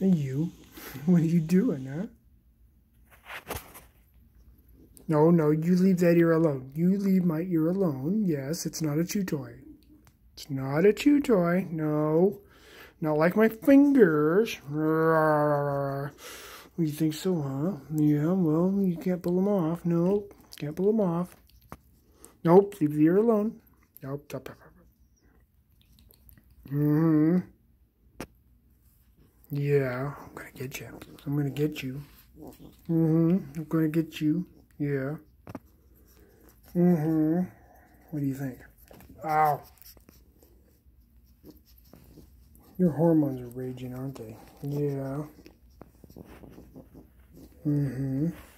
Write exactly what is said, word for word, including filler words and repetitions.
Hey, you. What are you doing, huh? No, no, you leave that ear alone. You leave my ear alone. Yes, it's not a chew toy. It's not a chew toy. No. Not like my fingers. You think so, huh? Yeah, well, you can't pull them off. Nope. Can't pull them off. Nope. Leave the ear alone. Nope. Stop. Mm-hmm. Yeah. I'm going to get you. I'm going to get you. Mm-hmm. I'm going to get you. Yeah. Mm-hmm. What do you think? Ow. Your hormones are raging, aren't they? Yeah. Mm-hmm.